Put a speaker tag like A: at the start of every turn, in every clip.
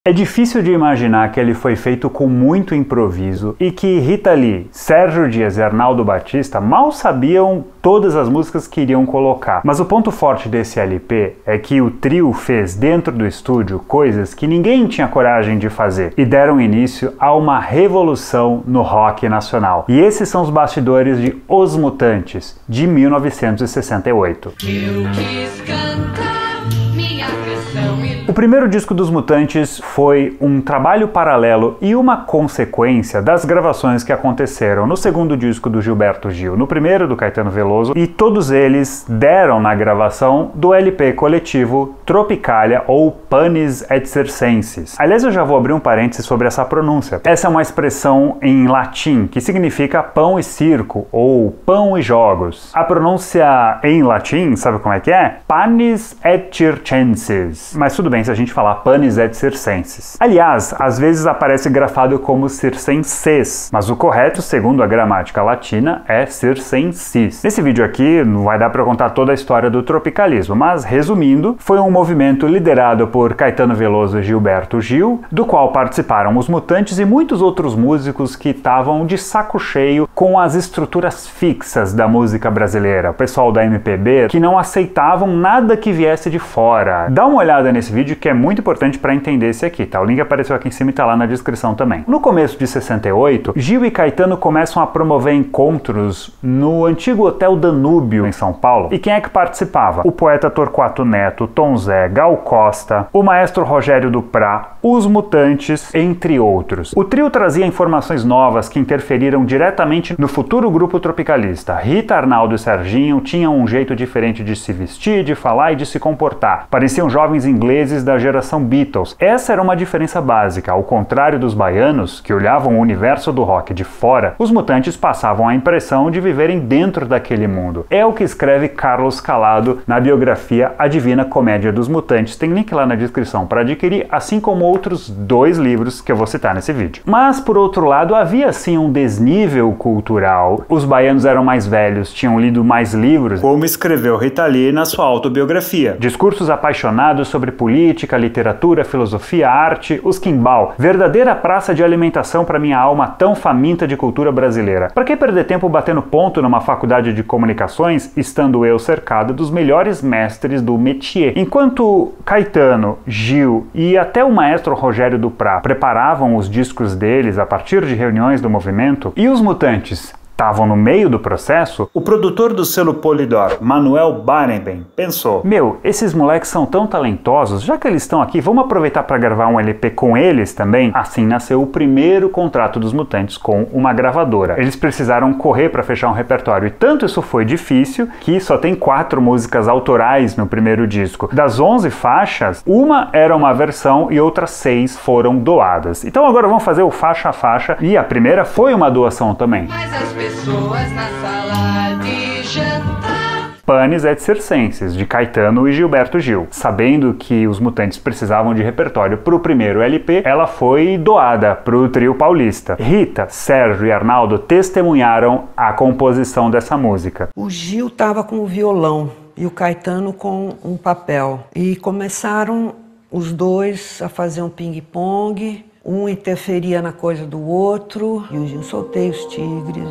A: É difícil de imaginar que ele foi feito com muito improviso e que Rita Lee, Sérgio Dias e Arnaldo Batista mal sabiam todas as músicas que iriam colocar. Mas o ponto forte desse LP é que o trio fez dentro do estúdio coisas que ninguém tinha coragem de fazer e deram início a uma revolução no rock nacional. E esses são os bastidores de Os Mutantes, de 1968. Eu quis cantar minha canção. O primeiro disco dos Mutantes foi um trabalho paralelo e uma consequência das gravações que aconteceram no segundo disco do Gilberto Gil, no primeiro do Caetano Veloso, e todos eles deram na gravação do LP coletivo Tropicalia ou Panis et Circenses. Aliás, eu já vou abrir um parênteses sobre essa pronúncia. Essa é uma expressão em latim que significa pão e circo ou pão e jogos. A pronúncia em latim, sabe como é que é? Panis et circenses. Mas tudo bem se a gente falar Panis et Circenses. Aliás, às vezes aparece grafado como circenses, mas o correto, segundo a gramática latina, é circensis. Nesse vídeo aqui não vai dar para contar toda a história do tropicalismo, mas resumindo, foi um movimento liderado por Caetano Veloso e Gilberto Gil, do qual participaram os Mutantes e muitos outros músicos que estavam de saco cheio com as estruturas fixas da música brasileira, o pessoal da MPB que não aceitavam nada que viesse de fora. Dá uma olhada nesse vídeo que é muito importante para entender esse aqui, tá? O link apareceu aqui em cima e tá lá na descrição também. No começo de 68, Gil e Caetano começam a promover encontros no antigo Hotel Danúbio, em São Paulo. E quem é que participava? O poeta Torquato Neto, Tom Zé, Gal Costa, o maestro Rogério Duprat, os Mutantes, entre outros. O trio trazia informações novas que interferiram diretamente no futuro grupo tropicalista. Rita, Arnaldo e Serginho tinham um jeito diferente de se vestir, de falar e de se comportar. Pareciam jovens ingleses da geração Beatles. Essa era uma diferença básica. Ao contrário dos baianos, que olhavam o universo do rock de fora, os Mutantes passavam a impressão de viverem dentro daquele mundo. É o que escreve Carlos Calado na biografia A Divina Comédia dos Mutantes. Tem link lá na descrição para adquirir, assim como outros 2 livros que eu vou citar nesse vídeo. Mas, por outro lado, havia sim um desnível cultural. Os baianos eram mais velhos, tinham lido mais livros, como escreveu Rita Lee na sua autobiografia. Discursos apaixonados sobre política, literatura, filosofia, arte, os quimbal, verdadeira praça de alimentação para minha alma tão faminta de cultura brasileira. Para que perder tempo batendo ponto numa faculdade de comunicações, estando eu cercado dos melhores mestres do métier? Enquanto Caetano, Gil e até o maestro Rogério Duprat preparavam os discos deles a partir de reuniões do movimento, e os Mutantes estavam no meio do processo, o produtor do selo Polydor, Manuel Barenboim, pensou: meu, esses moleques são tão talentosos, já que eles estão aqui, vamos aproveitar para gravar um LP com eles também? Assim nasceu o primeiro contrato dos Mutantes com uma gravadora. Eles precisaram correr para fechar um repertório, e tanto isso foi difícil que só tem 4 músicas autorais no primeiro disco. Das 11 faixas, uma era uma versão e outras 6 foram doadas. Então agora vamos fazer o faixa a faixa, e a primeira foi uma doação também. Pessoas na sala de jantar. Panis et Circenses, de Caetano e Gilberto Gil. Sabendo que os Mutantes precisavam de repertório para o primeiro LP, ela foi doada para o trio paulista. Rita, Sérgio e Arnaldo testemunharam a composição dessa música.
B: O Gil estava com o violão e o Caetano com um papel. E começaram os dois a fazer um ping-pong. Um interferia na coisa do outro, e o Gil: soltei os tigres,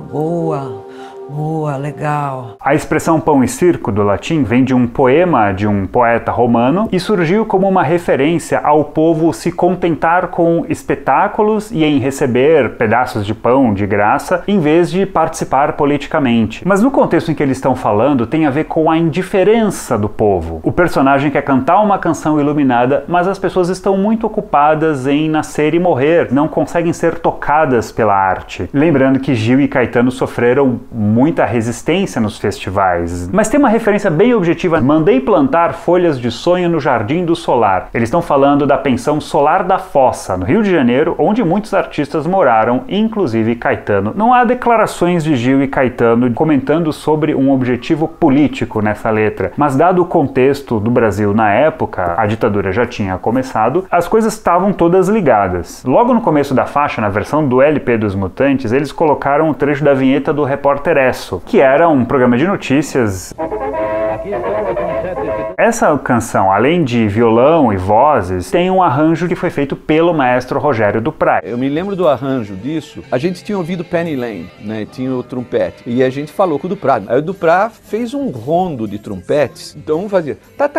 B: boa, boa, legal.
A: A expressão pão e circo do latim vem de um poema de um poeta romano e surgiu como uma referência ao povo se contentar com espetáculos e em receber pedaços de pão de graça em vez de participar politicamente. Mas no contexto em que eles estão falando tem a ver com a indiferença do povo. O personagem quer cantar uma canção iluminada, mas as pessoas estão muito ocupadas em nascer e morrer, não conseguem ser tocadas pela arte. Lembrando que Gil e Caetano sofreram muita resistência nos festivais. Mas tem uma referência bem objetiva: mandei plantar folhas de sonho no Jardim do Solar. Eles estão falando da pensão Solar da Fossa, no Rio de Janeiro, onde muitos artistas moraram, inclusive Caetano. Não há declarações de Gil e Caetano comentando sobre um objetivo político nessa letra, mas dado o contexto do Brasil na época, a ditadura já tinha começado, as coisas estavam todas ligadas. Logo no começo da faixa, na versão do LP dos Mutantes, eles colocaram um trecho da vinheta do Repórter Esso, que era um programa de notícias. Aqui estão as manchetes Essa canção, além de violão e vozes, tem um arranjo que foi feito pelo maestro Rogério Duprat.
C: Eu me lembro do arranjo disso. A gente tinha ouvido Penny Lane, né? Tinha o trompete. E a gente falou com o Duprat. Aí o Duprat fez um rondo de trompetes. Então fazia...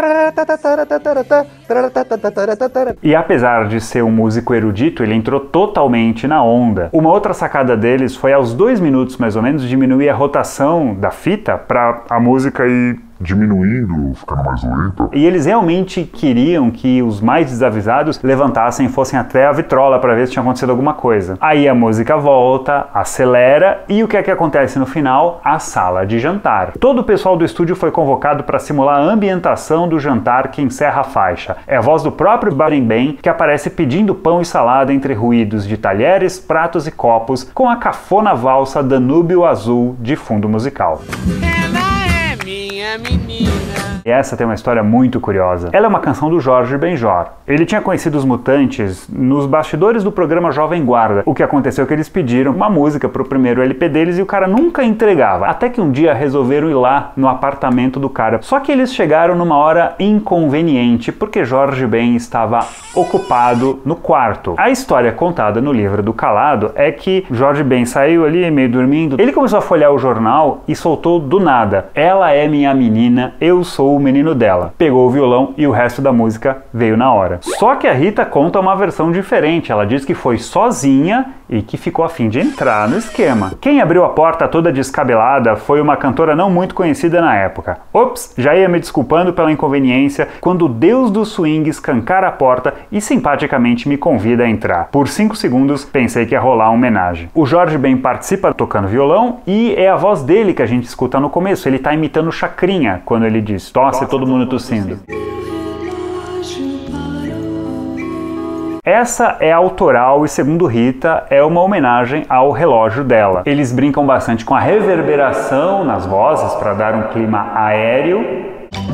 A: E apesar de ser um músico erudito, ele entrou totalmente na onda. Uma outra sacada deles foi aos 2 minutos, mais ou menos, diminuir a rotação da fita para a música ir
D: diminuindo, ficando mais lenta.
A: E eles realmente queriam que os mais desavisados levantassem e fossem até a vitrola para ver se tinha acontecido alguma coisa. Aí a música volta, acelera e o que é que acontece no final? A sala de jantar. Todo o pessoal do estúdio foi convocado para simular a ambientação do jantar que encerra a faixa. É a voz do próprio Baden-Bain que aparece pedindo pão e salada entre ruídos de talheres, pratos e copos, com a cafona valsa Danúbio Azul de fundo musical.
E: Menina.
A: E essa tem uma história muito curiosa. Ela é uma canção do Jorge Benjor. Ele tinha conhecido os Mutantes nos bastidores do programa Jovem Guarda. O que aconteceu é que eles pediram uma música pro primeiro LP deles e o cara nunca entregava. Até que um dia resolveram ir lá no apartamento do cara. Só que eles chegaram numa hora inconveniente, porque Jorge Ben estava ocupado no quarto. A história contada no livro do Calado é que Jorge Ben saiu ali meio dormindo. Ele começou a folhear o jornal e soltou do nada: "Ela é minha menina, eu sou o menino dela." Pegou o violão e o resto da música veio na hora. Só que a Rita conta uma versão diferente. Ela diz que foi sozinha e que ficou a fim de entrar no esquema. Quem abriu a porta toda descabelada foi uma cantora não muito conhecida na época. Ops, já ia me desculpando pela inconveniência quando o deus do swing escancara a porta e simpaticamente me convida a entrar. Por 5 segundos pensei que ia rolar uma homenagem. O Jorge Ben participa tocando violão e é a voz dele que a gente escuta no começo. Ele tá imitando o Chacrinha quando ele diz: "Tosse todo mundo tossindo." Essa é autoral e, segundo Rita, é uma homenagem ao relógio dela. Eles brincam bastante com a reverberação nas vozes para dar um clima aéreo.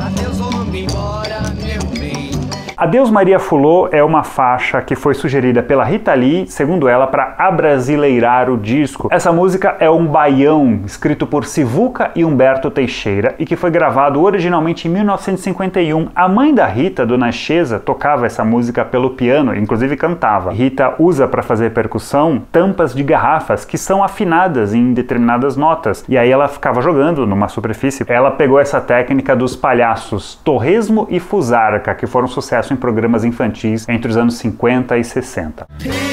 A: Adeus Maria Fulô é uma faixa que foi sugerida pela Rita Lee, segundo ela, para abrasileirar o disco. Essa música é um baião escrito por Sivuca e Humberto Teixeira e que foi gravado originalmente em 1951. A mãe da Rita, Dona Chesa, tocava essa música pelo piano, inclusive cantava. Rita usa para fazer percussão tampas de garrafas que são afinadas em determinadas notas e aí ela ficava jogando numa superfície. Ela pegou essa técnica dos palhaços Torresmo e Fusarca, que foram sucesso em programas infantis entre os anos 50 e 60.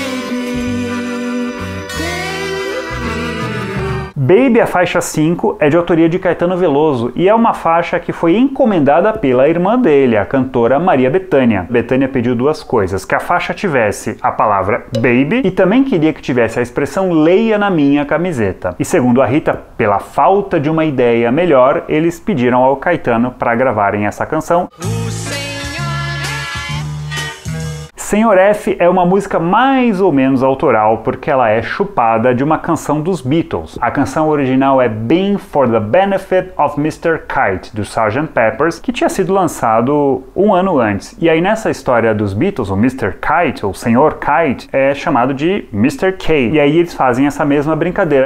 A: Baby, a faixa 5, é de autoria de Caetano Veloso e é uma faixa que foi encomendada pela irmã dele, a cantora Maria Bethânia. Bethânia pediu 2 coisas: que a faixa tivesse a palavra baby e também queria que tivesse a expressão "leia na minha camiseta". E segundo a Rita, pela falta de uma ideia melhor, eles pediram ao Caetano para gravarem essa canção. Senhor F é uma música mais ou menos autoral porque ela é chupada de uma canção dos Beatles. A canção original é Been for the Benefit of Mr. Kite, do Sgt. Pepper's, que tinha sido lançado 1 ano antes. E aí nessa história dos Beatles, o Mr. Kite, ou Senhor Kite, é chamado de Mr. K. E aí eles fazem essa mesma brincadeira.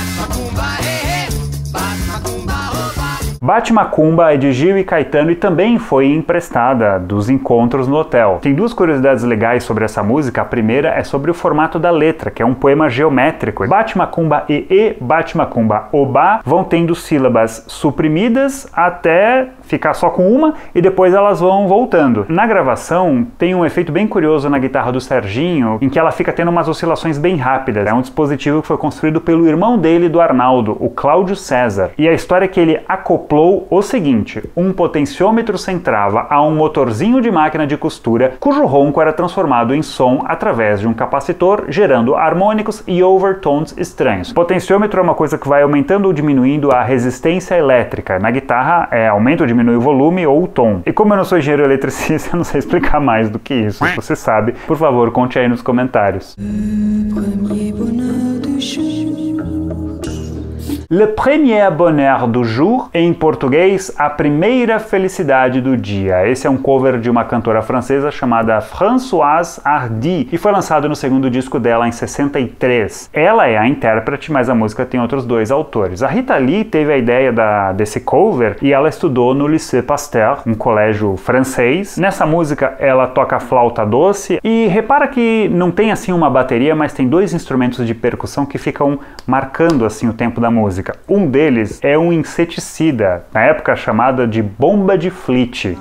A: Bate Macumba é de Gil e Caetano e também foi emprestada dos encontros no hotel. Tem 2 curiosidades legais sobre essa música. A primeira é sobre o formato da letra, que é um poema geométrico. Bate Macumba e Bate Macumba Oba vão tendo sílabas suprimidas até ficar só com uma e depois elas vão voltando. Na gravação tem um efeito bem curioso na guitarra do Serginho, em que ela fica tendo umas oscilações bem rápidas. É um dispositivo que foi construído pelo irmão dele, do Arnaldo, o Cláudio César. E a história é que ele acoplou o seguinte: um potenciômetro centrava a um motorzinho de máquina de costura, cujo ronco era transformado em som através de um capacitor, gerando harmônicos e overtones estranhos. O potenciômetro é uma coisa que vai aumentando ou diminuindo a resistência elétrica. Na guitarra é aumenta ou diminui o volume ou o tom. E como eu não sou engenheiro eletricista, eu não sei explicar mais do que isso. Se você sabe, por favor, conte aí nos comentários. Le premier bonheur du jour, em português, a primeira felicidade do dia. Esse é um cover de uma cantora francesa chamada Françoise Hardy e foi lançado no segundo disco dela em 63. Ela é a intérprete, mas a música tem outros dois autores. A Rita Lee teve a ideia desse cover e ela estudou no Lycée Pasteur, um colégio francês. Nessa música ela toca flauta doce e repara que não tem assim uma bateria, mas tem dois instrumentos de percussão que ficam marcando assim o tempo da música. Um deles é um inseticida, na época chamada de bomba de Fleet.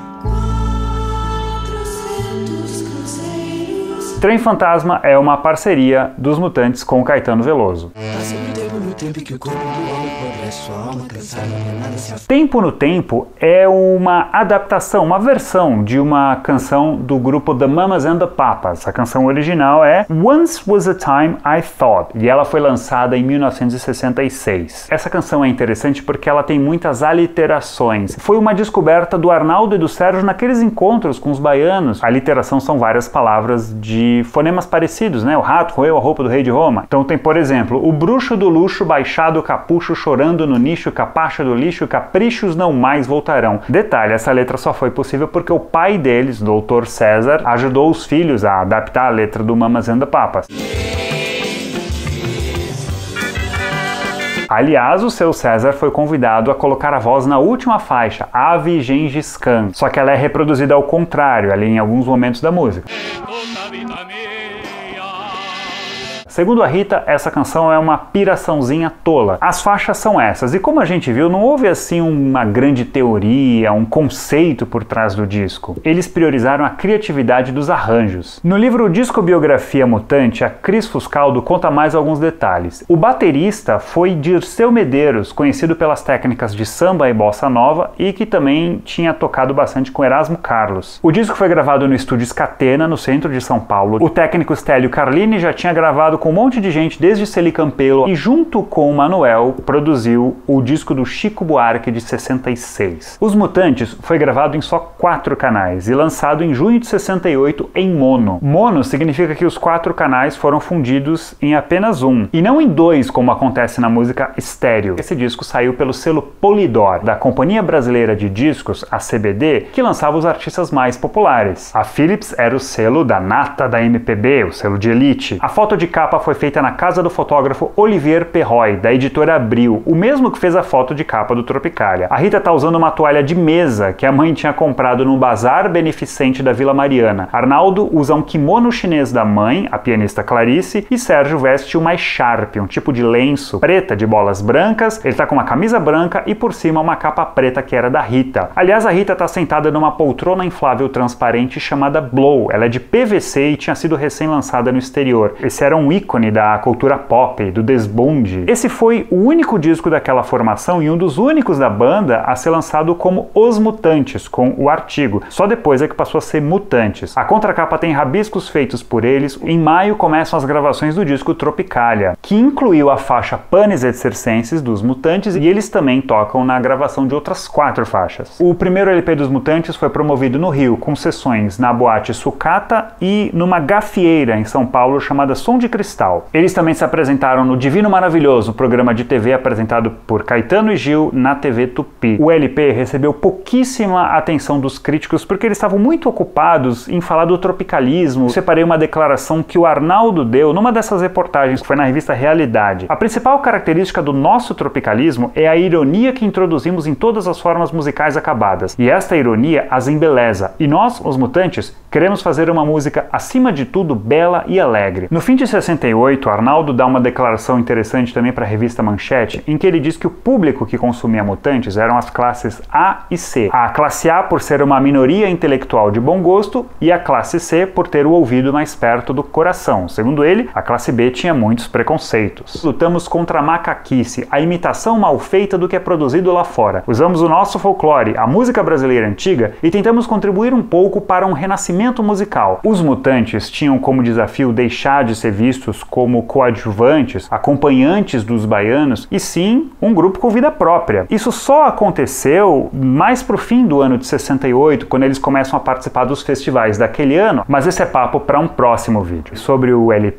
A: Trem Fantasma é uma parceria dos Mutantes com Caetano Veloso. Tempo no Tempo é uma adaptação, uma versão de uma canção do grupo The Mamas and the Papas. A canção original é Once Was a Time I Thought e ela foi lançada em 1966. Essa canção é interessante porque ela tem muitas aliterações. Foi uma descoberta do Arnaldo e do Sérgio naqueles encontros com os baianos. A aliteração são várias palavras de fonemas parecidos, né? O rato roeu a roupa do rei de Roma. Então tem, por exemplo, o bruxo do luxo, baixado capucho, chorando no nicho, capacha do lixo, caprichos não mais voltarão. Detalhe, essa letra só foi possível porque o pai deles, Dr. César, ajudou os filhos a adaptar a letra do Mamas and the Papas. Aliás, o seu César foi convidado a colocar a voz na última faixa, Ave Gengis Khan, só que ela é reproduzida ao contrário, ali em alguns momentos da música. Segundo a Rita, essa canção é uma piraçãozinha tola. As faixas são essas, e como a gente viu, não houve assim uma grande teoria, um conceito por trás do disco. Eles priorizaram a criatividade dos arranjos. No livro Disco Biografia Mutante, a Cris Fuscaldo conta mais alguns detalhes. O baterista foi Dirceu Medeiros, conhecido pelas técnicas de samba e bossa nova, e que também tinha tocado bastante com Erasmo Carlos. O disco foi gravado no estúdio Scatena, no centro de São Paulo. O técnico Stélio Carlini já tinha gravado com um monte de gente desde Celi Campelo e junto com o Manuel produziu o disco do Chico Buarque de 66. Os Mutantes foi gravado em só 4 canais e lançado em junho de 68 em mono. Mono significa que os 4 canais foram fundidos em apenas um e não em 2 como acontece na música estéreo. Esse disco saiu pelo selo Polydor, da Companhia Brasileira de Discos, a CBD, que lançava os artistas mais populares. A Philips era o selo da nata da MPB, o selo de elite. A foto de capa foi feita na casa do fotógrafo Olivier Perroy, da editora Abril, o mesmo que fez a foto de capa do Tropicália. A Rita tá usando uma toalha de mesa que a mãe tinha comprado no bazar beneficente da Vila Mariana. Arnaldo usa um kimono chinês da mãe, a pianista Clarice, e Sérgio veste uma echarpe, um tipo de lenço preta de bolas brancas. Ele tá com uma camisa branca e por cima uma capa preta que era da Rita. Aliás, a Rita tá sentada numa poltrona inflável transparente chamada Blow. Ela é de PVC e tinha sido recém-lançada no exterior. Esse era um ícone da cultura pop, do desbunde. Esse foi o único disco daquela formação e um dos únicos da banda a ser lançado como Os Mutantes, com o artigo. Só depois é que passou a ser Mutantes. A contracapa tem rabiscos feitos por eles. Em maio começam as gravações do disco Tropicália, que incluiu a faixa Panis et Circenses dos Mutantes, e eles também tocam na gravação de outras 4 faixas. O primeiro LP dos Mutantes foi promovido no Rio, com sessões na boate Sucata e numa gafieira em São Paulo chamada Som de Cristal. Eles também se apresentaram no Divino Maravilhoso, programa de TV apresentado por Caetano e Gil na TV Tupi. O LP recebeu pouquíssima atenção dos críticos porque eles estavam muito ocupados em falar do tropicalismo. Eu separei uma declaração que o Arnaldo deu numa dessas reportagens, que foi na revista Realidade. A principal característica do nosso tropicalismo é a ironia que introduzimos em todas as formas musicais acabadas. E esta ironia as embeleza. E nós, os Mutantes, queremos fazer uma música, acima de tudo, bela e alegre. No fim de 68, Arnaldo dá uma declaração interessante também para a revista Manchete, em que ele diz que o público que consumia Mutantes eram as classes A e C. A classe A por ser uma minoria intelectual de bom gosto e a classe C por ter o ouvido mais perto do coração. Segundo ele, a classe B tinha muitos preconceitos. Lutamos contra a macaquice, a imitação mal feita do que é produzido lá fora. Usamos o nosso folclore, a música brasileira antiga, e tentamos contribuir um pouco para um renascimento musical. Os Mutantes tinham como desafio deixar de ser vistos como coadjuvantes, acompanhantes dos baianos, e sim um grupo com vida própria. Isso só aconteceu mais pro fim do ano de 68, quando eles começam a participar dos festivais daquele ano, mas esse é papo para um próximo vídeo. Sobre o LP,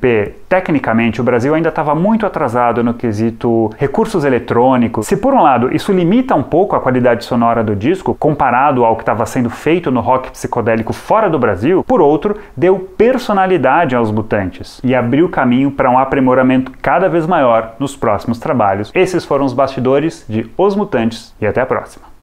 A: tecnicamente o Brasil ainda estava muito atrasado no quesito recursos eletrônicos. Se por um lado isso limita um pouco a qualidade sonora do disco, comparado ao que estava sendo feito no rock psicodélico fora do Brasil, por outro, deu personalidade aos Mutantes e abriu caminho para um aprimoramento cada vez maior nos próximos trabalhos. Esses foram os bastidores de Os Mutantes e até a próxima.